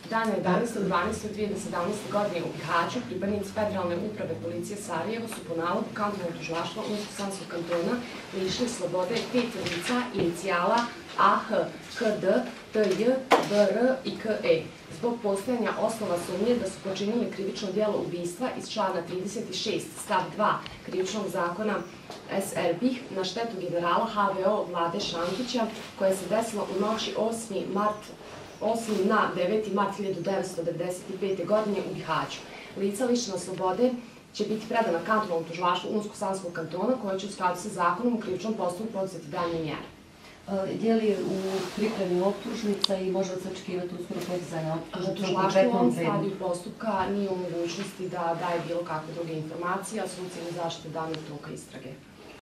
Dana 11.12.2017. godine u Bihaću pripadnici Federalne uprave policije Sarajevo su po nalogu kantonalnog tužilaštva Unsko-Sanskog kantona lišili slobode 5 lica inicijala AH, KD, TJ, BR i KE zbog postojanja osnova sumnje da su počinili krivično djelo ubistva iz člana 36 stav 2 krivičnog zakona SRB na štetu generala HVO Vlade Šantića, koje se desilo u noći 8. na 9. mart 1995. godine u Bihaću. Lica lišena slobode će biti predana kantonalnom tužilaštvu Unsko-Sanskog kantona, koje će u skladu sa zakonom u krivičnom postupku poduzeti daljnje mjere. Je li u pripremi optužnica i može se očekivati uskoro podizanje optužnica? Tužilaštvo u ovom stadiju postupka nije u mogućnosti da daje bilo kakve druge informacije, a su u cilju zaštite danog toka istrage.